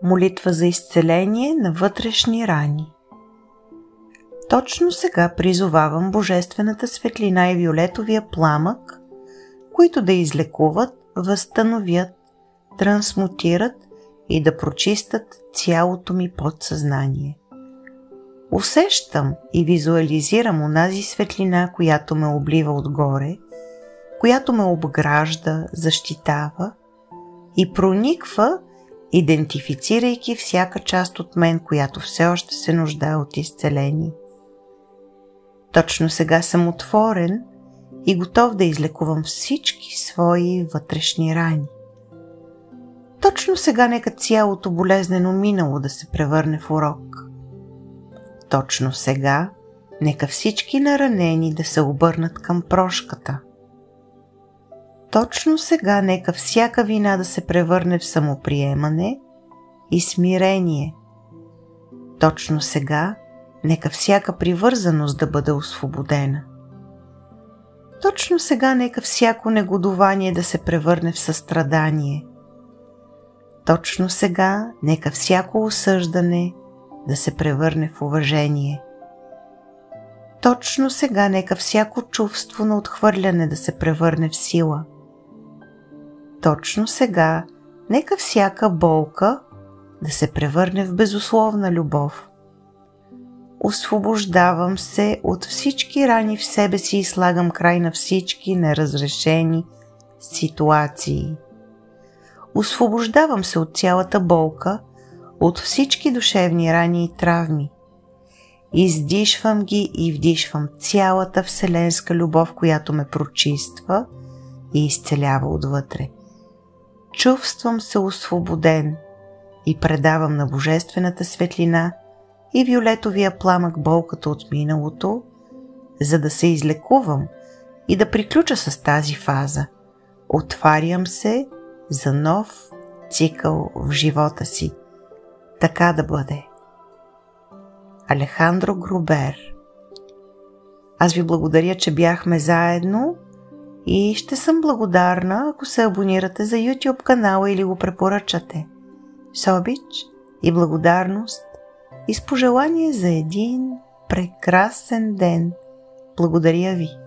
Молитва за изцеление на вътрешни рани. Точно сега призовавам Божествената светлина и виолетовия пламък, които да излекуват, възстановят, трансмутират и да прочистят цялото ми подсъзнание. Усещам и визуализирам онази светлина, която ме облива отгоре, която ме обгражда, защитава и прониква, идентифицирайки всяка част от мен, която все още се нуждае от изцеление. Точно сега съм отворен и готов да излекувам всички свои вътрешни рани. Точно сега нека цялото болезнено минало да се превърне в урок. Точно сега нека всички наранени да се обърнат към прошката. Точно сега нека всяка вина да се превърне в самоприемане и смирение. Точно сега нека всяка привързаност да бъде освободена. Точно сега нека всяко негодование да се превърне в състрадание. Точно сега нека всяко осъждане да се превърне в уважение. Точно сега нека всяко чувство на отхвърляне да се превърне в сила. Точно сега нека всяка болка да се превърне в безусловна любов. Освобождавам се от всички рани в себе си и слагам край на всички неразрешени ситуации. Освобождавам се от цялата болка, от всички душевни рани и травми. Издишвам ги и вдишвам цялата вселенска любов, която ме прочиства и изцелява отвътре. Чувствам се освободен и предавам на Божествената светлина и виолетовия пламък болката от миналото, за да се излекувам и да приключа с тази фаза. Отварям се за нов цикъл в живота си. Така да бъде. Алехандро Грубер. Аз ви благодаря, че бяхме заедно и ще съм благодарна, ако се абонирате за YouTube канала или го препоръчате. С обич и благодарност и с пожелание за един прекрасен ден. Благодаря ви!